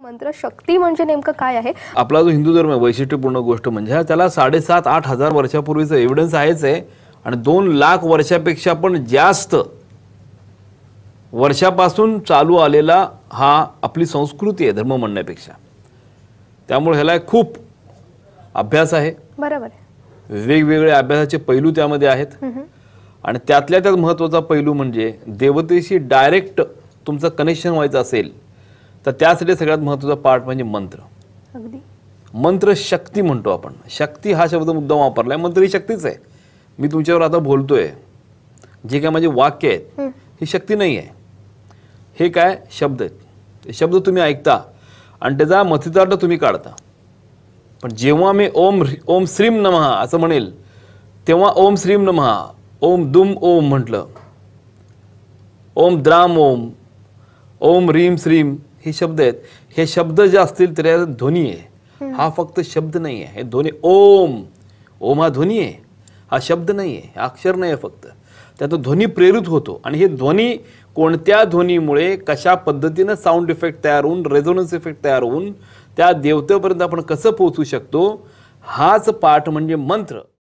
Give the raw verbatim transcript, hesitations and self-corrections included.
मंत्र शक्ती म्हणजे नेमकं काय आहे? आपला जो हिंदू धर्म आहे वैशिष्ट्यपूर्ण गोष्ट म्हणजे त्याला साडेसात आठ हजार वर्षापूर्वीचं एव्हिडन्स आहेच आहे आणि दोन लाख वर्षापेक्षा पण जास्त वर्षापासून चालू आलेला हा आपली संस्कृती आहे धर्म म्हणण्यापेक्षा. त्यामुळे ह्याला खूप अभ्यास आहे. बरोबर आहे. वेगवेगळे अभ्यासाचे पैलू त्यामध्ये आहेत आणि त्यातल्या त्यात महत्त्वाचा पैलू म्हणजे देवतेशी डायरेक्ट तुमचं कनेक्शन व्हायचं असेल तर त्यासाठी सगळ्यात महत्त्वाचा पार्ट म्हणजे मंत्र. अगदी मंत्र शक्ती म्हणतो आपण. शक्ती हा शब्द मुद्दाम वापरलाय. मंत्र ही शक्तीच आहे. मी तुमच्यावर आता बोलतोय जे काय माझे वाक्य आहेत ही शक्ती नाही आहे. हे काय शब्द आहेत. शब्द तुम्ही ऐकता आणि त्याचा मथितार्थ तुम्ही काढता. पण जेव्हा मी ओम ओम श्रीम नमः असं म्हणेल तेव्हा ओम श्रीम नमः ओम दुम ओम म्हटलं, ओम द्राम ओम, ओम रीम श्रीम हे शब्द आहेत. हे शब्द जे असतील तर यात ध्वनी आहे. हा फक्त शब्द नाही आहे. हे ध्वनी ओम ओम हा ध्वनी आहे. हा शब्द नाही आहे. अक्षर नाही आहे. फक्त त्यात ध्वनी प्रेरित होतो आणि हे ध्वनी कोणत्या ध्वनीमुळे कशा पद्धतीनं साऊंड इफेक्ट तयार होऊन रेझोनन्स इफेक्ट तयार होऊन त्या देवतेपर्यंत आपण कसं पोहोचू शकतो हाच पाठ म्हणजे मंत्र.